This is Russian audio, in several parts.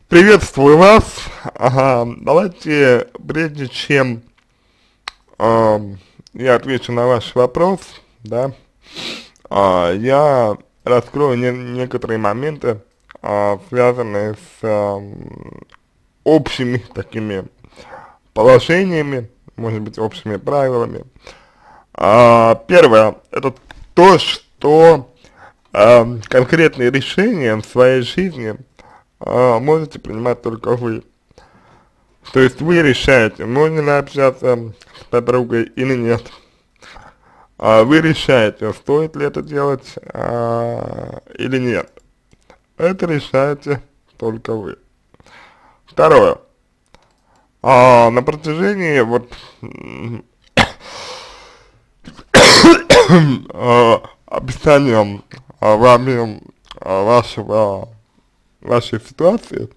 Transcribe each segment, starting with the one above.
Приветствую вас. Ага, давайте, прежде чем я отвечу на ваш вопрос, да, я раскрою некоторые моменты, связанные с общими такими положениями, может быть, общими правилами. Первое, это то, что конкретные решения в своей жизни можете принимать только вы. То есть вы решаете, можно ли общаться с подругой или нет. Вы решаете, стоит ли это делать или нет. Это решаете только вы. Второе. На протяжении вот описанием вами вашей ситуации,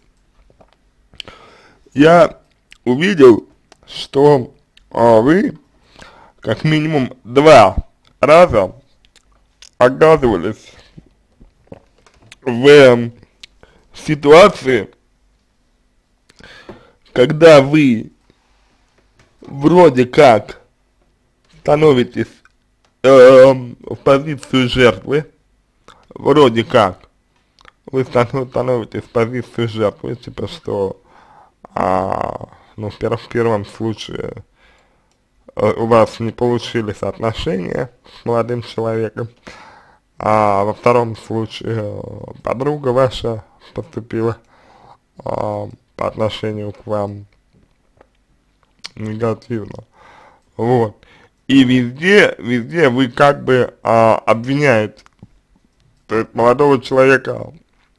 я увидел, что вы как минимум 2 раза оказывались в ситуации, когда вы вроде как становитесь в позицию жертвы, вроде как вы становитесь в позицию жертвы, типа что, ну, в первом случае у вас не получились отношения с молодым человеком, а во втором случае подруга ваша поступила по отношению к вам негативно. Вот. И везде вы как бы обвиняете, то есть молодого человека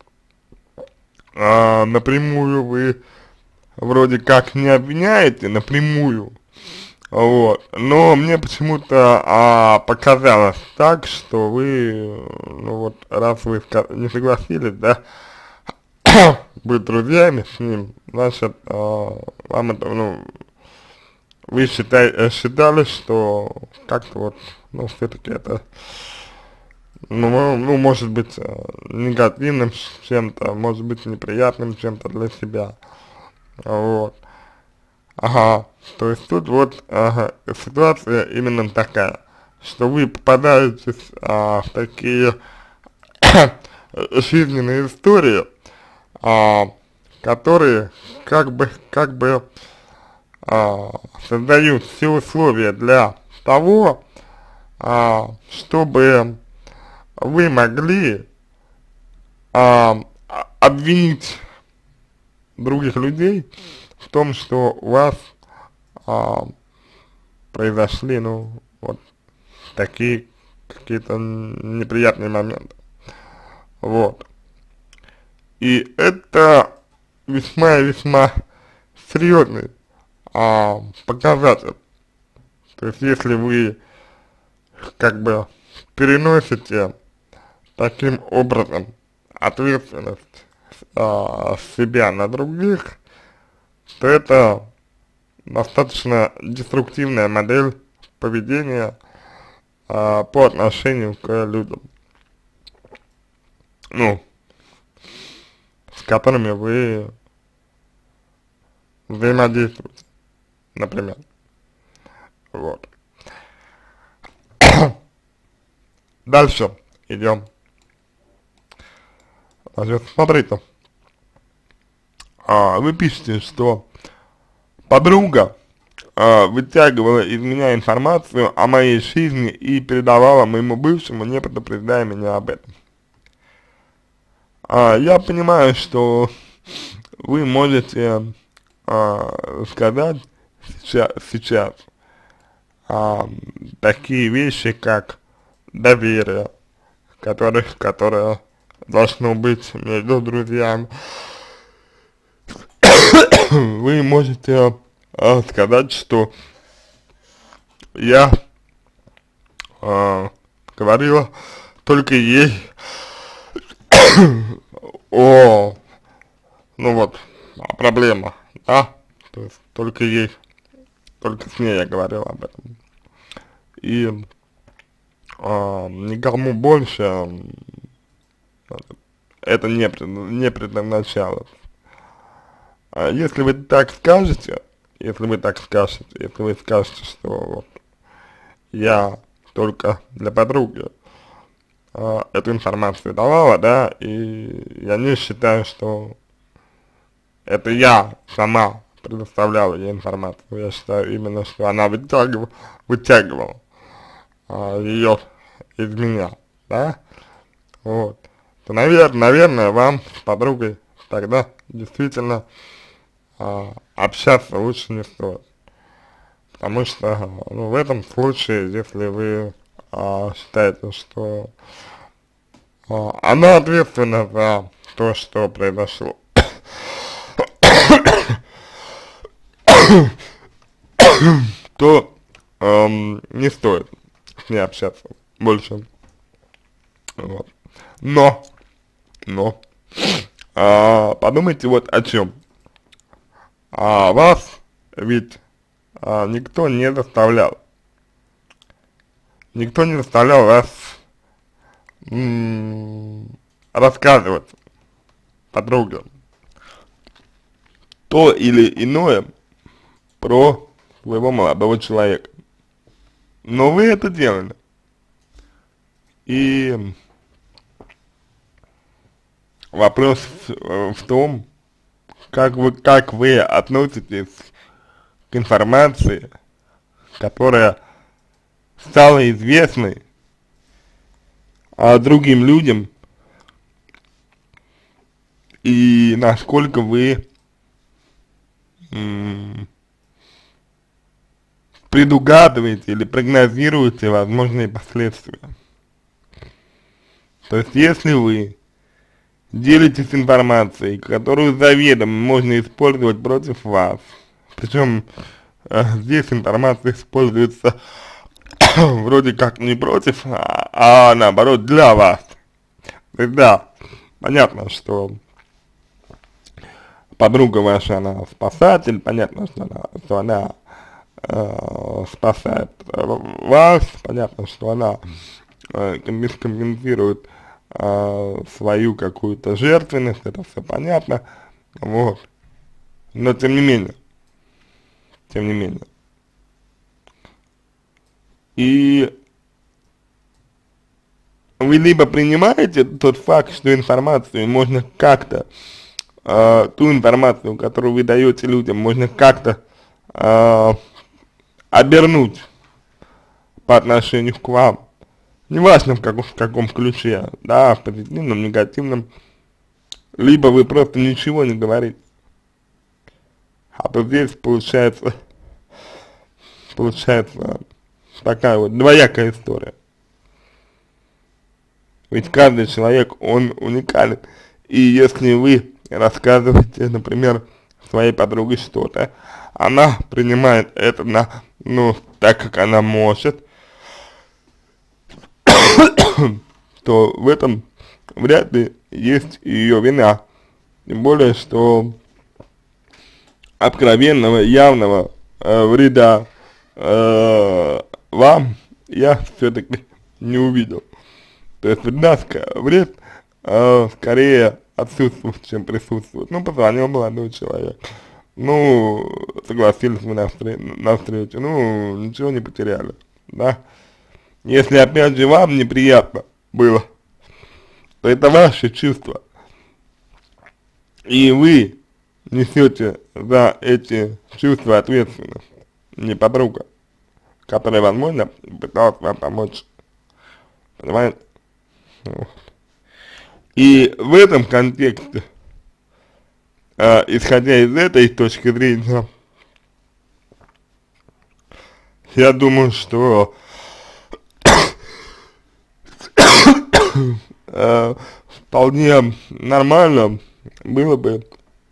напрямую вы вроде как не обвиняете напрямую, вот, но мне почему-то показалось так, что вы, ну вот, раз вы не согласились, да, быть друзьями с ним, значит, вам это, ну, вы считали, что как-то вот, ну, все-таки это, ну, может быть, негативным чем-то, может быть, неприятным чем-то для себя, вот. Ага, то есть тут вот ситуация именно такая, что вы попадаетесь в такие жизненные истории, которые как бы создают все условия для того, чтобы вы могли обвинить других людей в том, что у вас произошли, ну, вот такие какие-то неприятные моменты. Вот. И это весьма и весьма серьезный показатель. То есть если вы как бы переносите таким образом ответственность себя на других, то это достаточно деструктивная модель поведения по отношению к людям, ну, с которыми вы взаимодействуете, например, вот. Дальше идем. Значит, смотрите, вы пишете, что подруга вытягивала из меня информацию о моей жизни и передавала моему бывшему, не предупреждая меня об этом. Я понимаю, что вы можете сказать сейчас такие вещи, как доверие, которое должно быть между друзьями. Вы можете сказать, что я говорила только ей о, ну вот, о проблемах, да, то есть только с ней я говорил об этом. И никому больше это не предназначалось. Если вы так скажете, если вы скажете, что вот я только для подруги эту информацию давала, да, и я не считаю, что это я сама предоставляла ей информацию, я считаю именно, что она вытягивала ее из меня, да, вот, то, наверное, вам с подругой тогда действительно общаться лучше не стоит. Потому что, ну, в этом случае, если вы считаете, что она ответственна за то, что произошло, то не стоит с ней общаться больше. Вот. Но, но, подумайте вот о чем. Вас ведь никто не заставлял. Никто не заставлял вас рассказывать подругам то или иное про своего молодого человека. Но вы это делали. И вопрос в том, как вы относитесь к информации, которая стала известной другим людям, и насколько вы предугадываете или прогнозируете возможные последствия. То есть, если вы делитесь информацией, которую заведомо можно использовать против вас, причем здесь информация используется вроде как не против, а наоборот для вас. То есть, да, понятно, что подруга ваша, она спасатель, понятно, что она спасает вас, понятно, что она компенсирует свою какую-то жертвенность, это все понятно, вот, но тем не менее, и вы либо принимаете тот факт, что информацию можно как-то, ту информацию, которую вы даете людям, можно как-то обернуть по отношению к вам, неважно в каком ключе, да, в позитивном, негативном, либо вы просто ничего не говорите. А то здесь получается такая вот двоякая история. Ведь каждый человек, он уникален. И если вы рассказываете, например, своей подруге что-то, она принимает это ну, так как она может, то в этом вряд ли есть ее вина. Тем более, что откровенного, явного вреда вам я все-таки не увидел. То есть вред скорее отсутствует, чем присутствует. Ну, позвонил молодой человек, ну, согласились мы на встречу, ну, ничего не потеряли, да. Если опять же вам неприятно было, то это ваши чувства, и вы несете за эти чувства ответственность, не подруга, которая, возможно, пыталась вам помочь, понимаете? Вот. И в этом контексте, исходя из этой точки зрения, я думаю, что вполне нормально было бы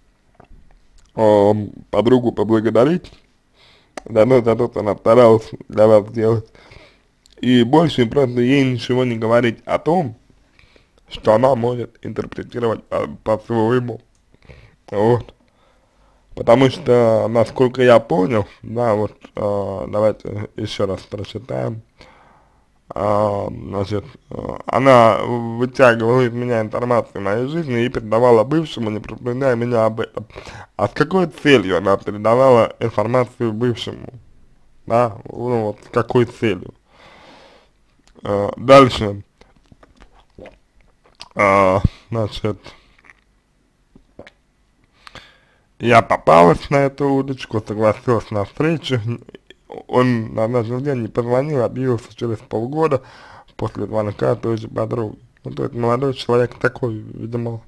подругу поблагодарить за то, что она старалась для вас сделать, и больше просто ей ничего не говорить о том, что она может интерпретировать по-своему, вот, потому что, насколько я понял, да, вот, давайте еще раз прочитаем, значит, она вытягивала из меня информацию о моей жизни и передавала бывшему, не предупреждая меня об этом. А с какой целью она передавала информацию бывшему? Да, ну вот с какой целью? Дальше, значит, я попалась на эту удочку, согласилась на встречу. Он на наш день не позвонил, объявился через полгода после звонка той же подруги. Ну, то есть молодой человек такой, видимо,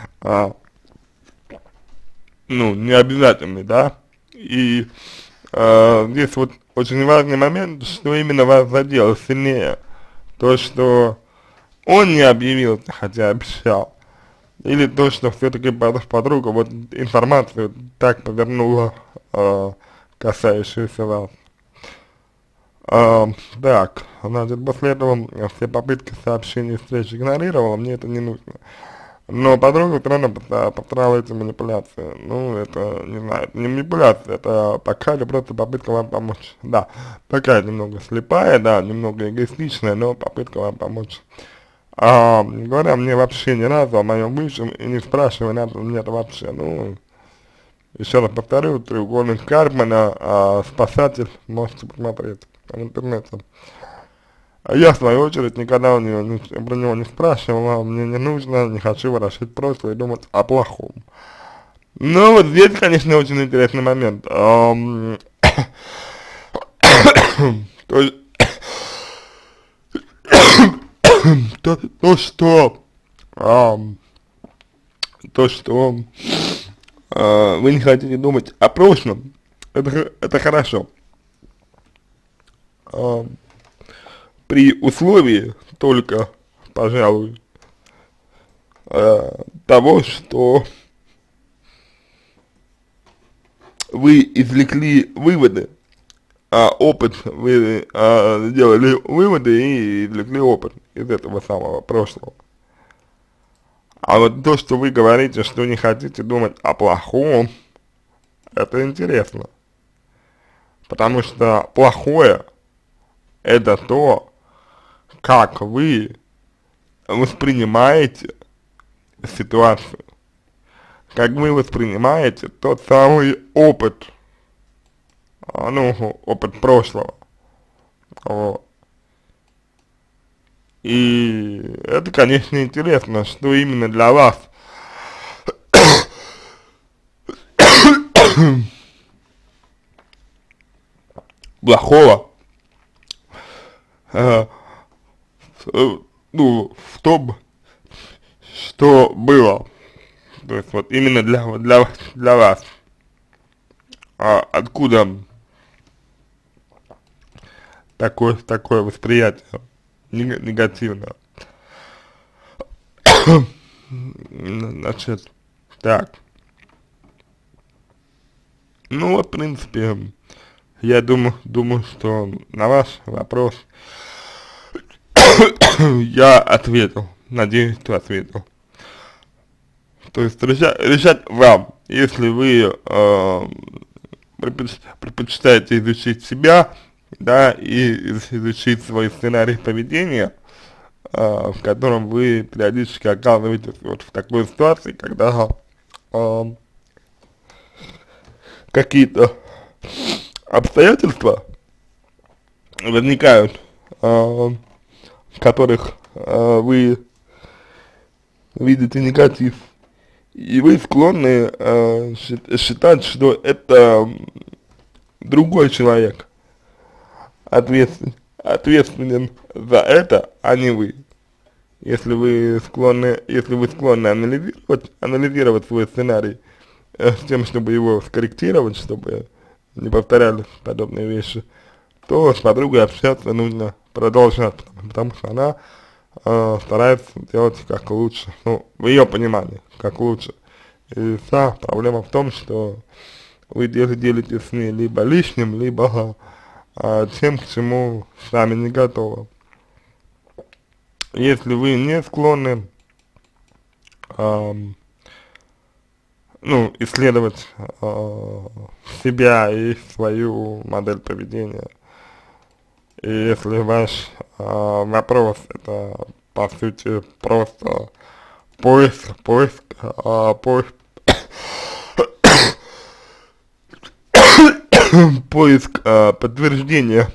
ну, не обязательный, да. И здесь вот очень важный момент, что именно вас задело сильнее. То, что он не объявил, хотя обещал. Или то, что все-таки подруга вот информацию так повернула, касающуюся вас. Так, значит, после этого все попытки сообщений встреч игнорировала, мне это не нужно. Но подруга все равно повторяла эти манипуляции. Ну, это, не знаю, это не манипуляция, это пока или просто попытка вам помочь. Да, такая немного слепая, да, немного эгоистичная, но попытка вам помочь. Говоря мне вообще ни разу о моем бывшем и не спрашивая, надо мне это вообще, ну, еще раз повторю, треугольник Карпмана, спасатель, можете посмотреть в интернете. Я, в свою очередь, никогда про него не спрашивал, мне не нужно, не хочу ворошить прошлое и думать о плохом. Ну, вот здесь, конечно, очень интересный момент. То есть, то, что вы не хотите думать о прошлом, это хорошо. При условии только, пожалуй, того, что вы извлекли выводы, опыт, вы сделали выводы и извлекли опыт из этого самого прошлого. А вот то, что вы говорите, что не хотите думать о плохом, это интересно. Потому что плохое — это то, как вы воспринимаете ситуацию, как вы воспринимаете тот самый опыт, ну, опыт прошлого. Вот. И это, конечно, интересно, что именно для вас плохого, ну, в том, что было. То есть вот именно для вас. Откуда такое восприятие негативное? Значит, так. Ну вот, в принципе, я думаю, что на ваш вопрос я ответил. Надеюсь, что ответил. То есть решать вам, если вы предпочитаете изучить себя, да, и изучить свой сценарий поведения, в котором вы периодически оказываетесь вот в такой ситуации, когда какие-то обстоятельства возникают, в которых вы видите негатив, и вы склонны считать, что это другой человек ответственен за это, а не вы. Если вы склонны анализировать свой сценарий с тем, чтобы его скорректировать, чтобы не повторялись подобные вещи, то с подругой общаться нужно продолжать, потому что она старается делать как лучше, ну, в ее понимании, как лучше. И вся проблема в том, что вы делитесь с ней либо лишним, либо тем, к чему сами не готовы. Если вы не склонны, ну, исследовать себя и свою модель поведения, И если ваш вопрос это по сути просто поиск поиск подтверждения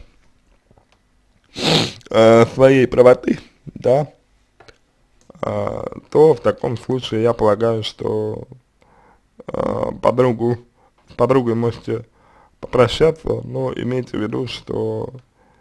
своей правоты, да, то в таком случае я полагаю, что с подругой можете попрощаться, но имейте в виду, что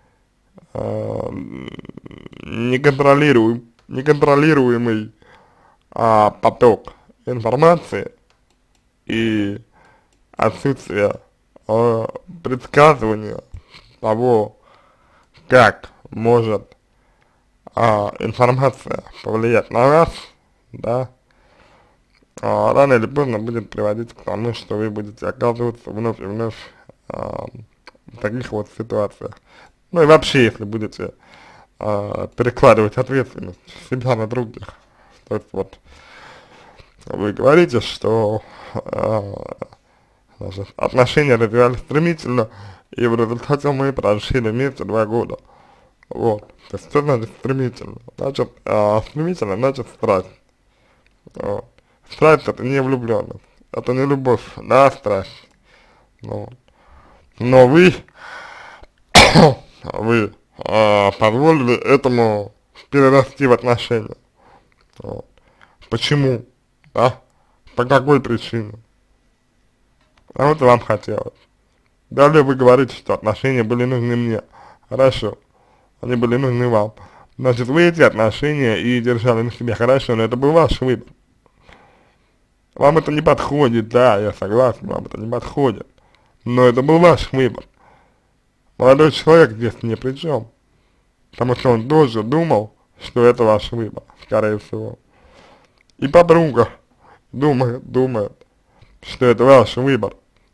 неконтролируемый поток информации и отсутствие предсказывания того, как может информация повлиять на вас, да, рано или поздно будет приводить к тому, что вы будете оказываться вновь и вновь в таких вот ситуациях. Ну и вообще, если будете перекладывать ответственность с себя на других. То есть вот вы говорите, что значит, отношения развивались стремительно, и в результате мы прожили вместе 2 года. Вот. То есть что значит стремительно? Значит, стремительно значит страсть. Вот. Страсть это не влюбленность, это не любовь, да, страсть. Вот. Но вы позволили этому перерасти в отношения. Вот. Почему? Да? По какой причине? Потому что вам хотелось. Далее вы говорите, что отношения были нужны мне. Хорошо. Они были нужны вам. Значит, вы эти отношения и держали на себе. Хорошо, но это был ваш выбор. Вам это не подходит, да, я согласен, вам это не подходит. Но это был ваш выбор. Молодой человек здесь ни при чем. Потому что он тоже думал, что это ваш выбор, скорее всего. И подруга думает, что это ваш выбор.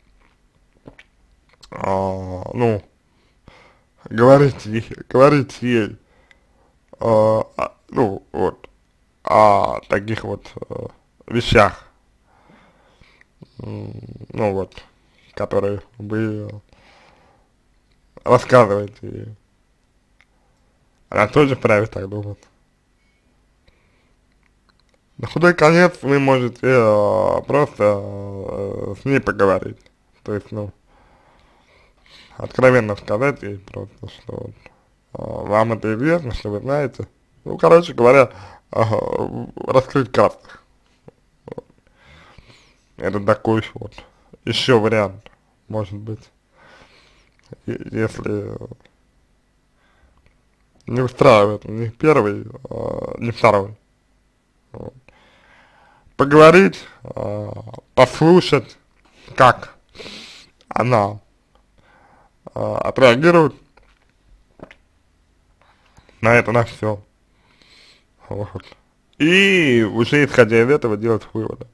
Ну, говорите ей, ну, вот, о таких вот вещах, ну, вот, которые вы рассказываете, и она тоже вправе так думать. На худой конец вы можете просто с ней поговорить, то есть, ну, откровенно сказать ей просто, что вот, вам это известно, что вы знаете. Ну, короче говоря, раскрыть карты. Вот. Это такой вот еще вариант, может быть, если не устраивает ни первый, ни второй. Вот. Поговорить, послушать, как она отреагирует на это, на все. Вот. И уже исходя из этого делать выводы.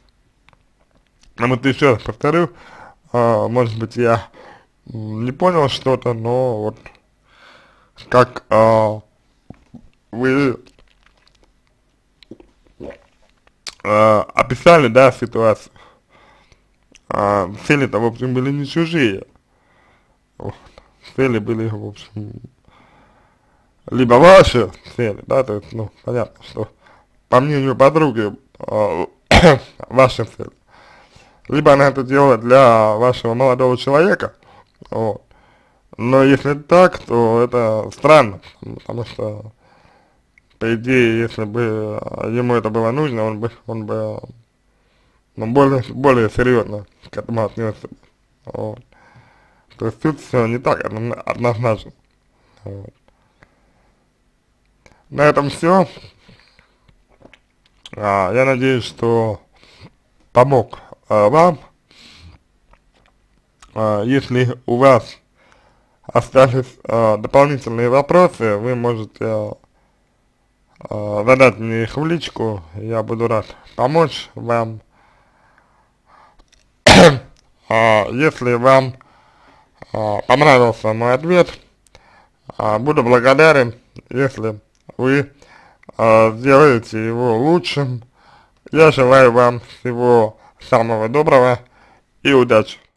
А вот еще раз повторю, может быть я не понял что-то, но вот как вы описали, да, ситуацию, цели-то, в общем, были не чужие. Вот. Цели были, в общем, либо ваши цели, да, то есть, ну, понятно, что по мнению подруги, ваши цели, либо она это делала для вашего молодого человека, вот, но если так, то это странно, потому что, по идее, если бы ему это было нужно, он бы ну, более серьезно к этому отнесся, вот. То есть тут все не так однозначно. Вот. На этом все. Я надеюсь, что помог вам. Если у вас остались дополнительные вопросы, вы можете задать мне их в личку. Я буду рад помочь вам. Если вам понравился мой ответ, буду благодарен, если вы сделаете его лучшим. Я желаю вам всего самого доброго и удачи.